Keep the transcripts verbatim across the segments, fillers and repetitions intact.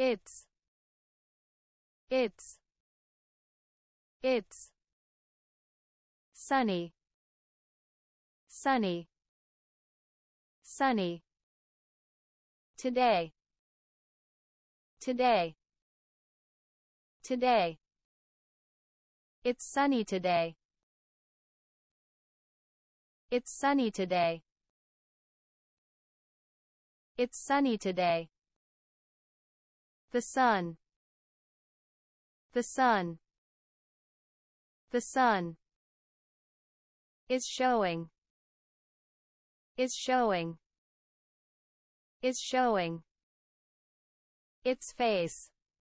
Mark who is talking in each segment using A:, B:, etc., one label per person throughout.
A: It's. It's. It's. Sunny. Sunny. Sunny. Today. Today. Today. It's sunny today. It's sunny today. It's sunny today. The sun. The sun. The sun. Is showing. Is showing. Is showing. Its face.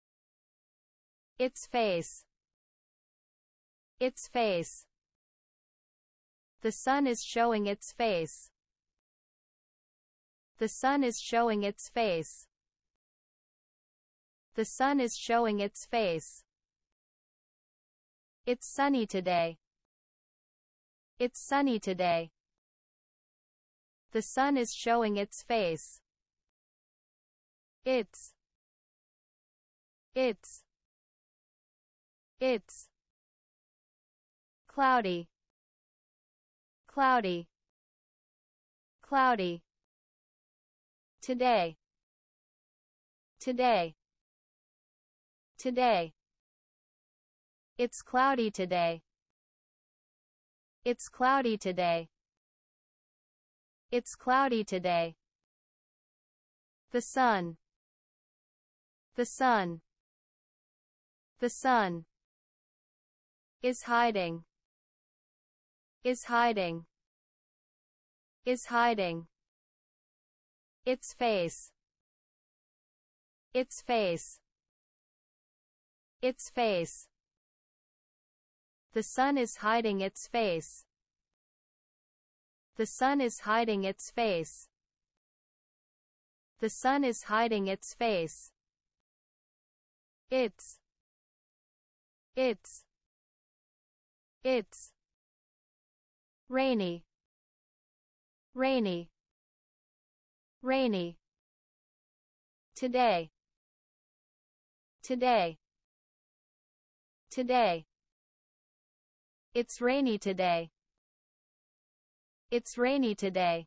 A: Its face. Its face. The sun is showing its face. The sun is showing its face. The sun is showing its face. It's sunny today. It's sunny today. The sun is showing its face. It's. It's. It's. Cloudy. Cloudy. Cloudy. Today. Today. Today. It's cloudy today. It's cloudy today. It's cloudy today. The sun. The sun. The sun. Is hiding. Is hiding. Is hiding. Its face. Its face. Its face. The sun is hiding its face. The sun is hiding its face. The sun is hiding its face. It's. It's. It's. Rainy. Rainy. Rainy. Today. Today. Today. It's rainy today. It's rainy today.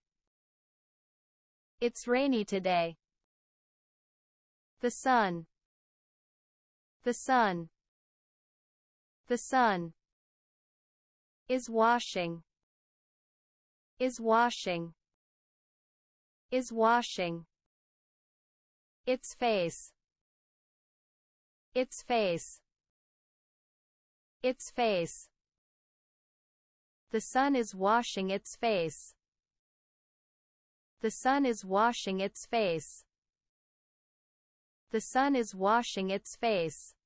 A: It's rainy today. The sun. The sun. The sun. Is washing. Is washing. Is washing. Its face. Its face. Its face. The sun is washing its face. The sun is washing its face. The sun is washing its face.